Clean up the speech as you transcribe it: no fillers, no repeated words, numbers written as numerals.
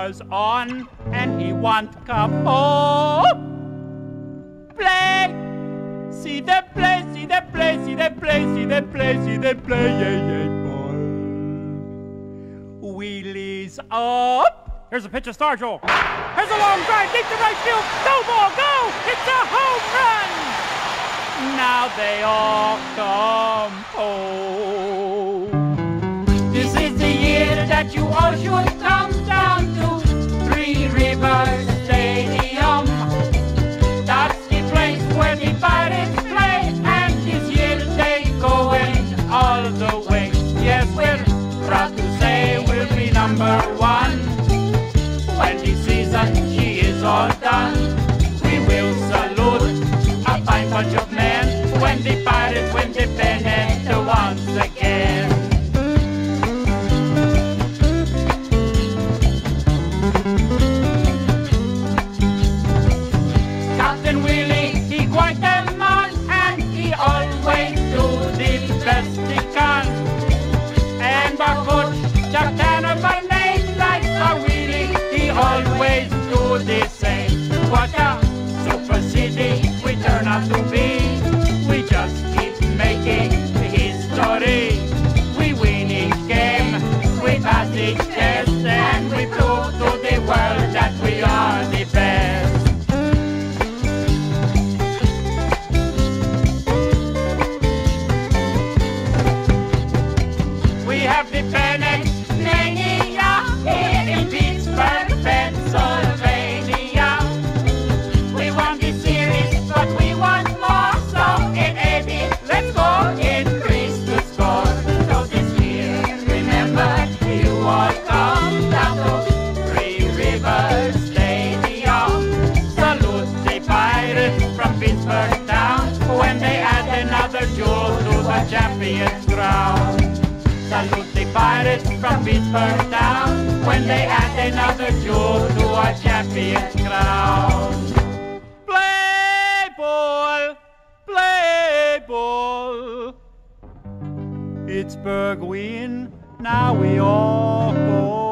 was on, and he want come home. Play, see the play, see the play, see the play, see the play, see the play, yeah, ball. Wheelies up. Here's a pitch of Stargell. Here's a long drive, deep to right field. Go ball, go! It's a home run! Now they all come home. This is the year that you all should come down to Three Rivers Stadium. That's the place where the Pirates play, and this year they going all the way. Yes, we're proud to say we'll be number one. When the season she is all done, we will salute a fine bunch of men when the Pirates win the pennant once again. Captain Willie, he quite a man, and he always do the best he can. And our coach, Jack Tanner by name, like a Willie, he always do the same. What a super city we turn out to be. We just keep making history. We win each game, we pass each test, and we prove to the world that we are the best. We have the pennant mania here in Pittsburgh, Pennsylvania. We won the series, but we want more. So in Eddie, let's go increase the score. So this year, remember, you all come down to Three Rivers Stadium. Salute the Pirates from Pittsburgh town when they add another jewel to the champion's crown. Salute the Pirates from Pittsburgh town when they add another jewel to our champion's crown. Play ball, play ball. Pittsburgh win, now we all go